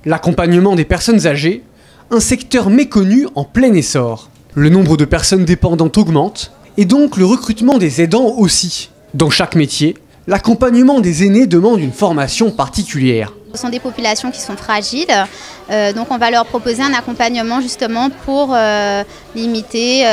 L'accompagnement des personnes âgées, un secteur méconnu en plein essor. Le nombre de personnes dépendantes augmente, et donc le recrutement des aidants aussi. Dans chaque métier, l'accompagnement des aînés demande une formation particulière. Ce sont des populations qui sont fragiles, donc on va leur proposer un accompagnement justement pour limiter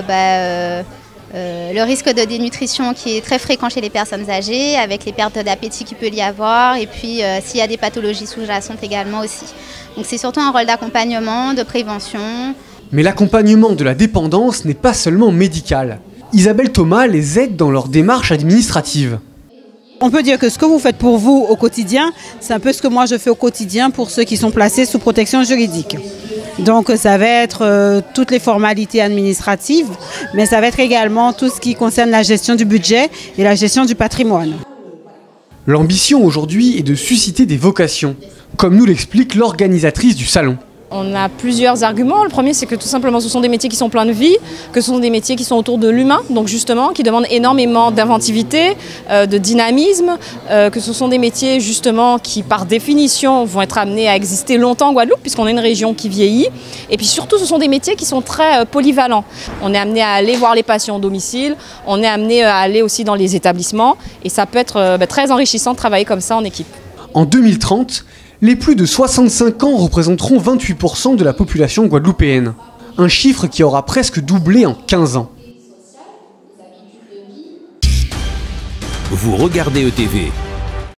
le risque de dénutrition qui est très fréquent chez les personnes âgées, avec les pertes d'appétit qu'il peut y avoir, et puis s'il y a des pathologies sous-jacentes également aussi. Donc c'est surtout un rôle d'accompagnement, de prévention. Mais l'accompagnement de la dépendance n'est pas seulement médical. Isabelle Thomas les aide dans leur démarche administrative. On peut dire que ce que vous faites pour vous au quotidien, c'est un peu ce que moi je fais au quotidien pour ceux qui sont placés sous protection juridique. Donc ça va être toutes les formalités administratives, mais ça va être également tout ce qui concerne la gestion du budget et la gestion du patrimoine. L'ambition aujourd'hui est de susciter des vocations, comme nous l'explique l'organisatrice du salon. On a plusieurs arguments. Le premier, c'est que tout simplement, ce sont des métiers qui sont pleins de vie, que ce sont des métiers qui sont autour de l'humain, donc justement, qui demandent énormément d'inventivité, de dynamisme, que ce sont des métiers justement qui, par définition, vont être amenés à exister longtemps en Guadeloupe, puisqu'on est une région qui vieillit. Et puis surtout, ce sont des métiers qui sont très polyvalents. On est amené à aller voir les patients au domicile, on est amené à aller aussi dans les établissements, et ça peut être très enrichissant de travailler comme ça en équipe. En 2030, les plus de 65 ans représenteront 28% de la population guadeloupéenne. Un chiffre qui aura presque doublé en 15 ans. Vous regardez ETV.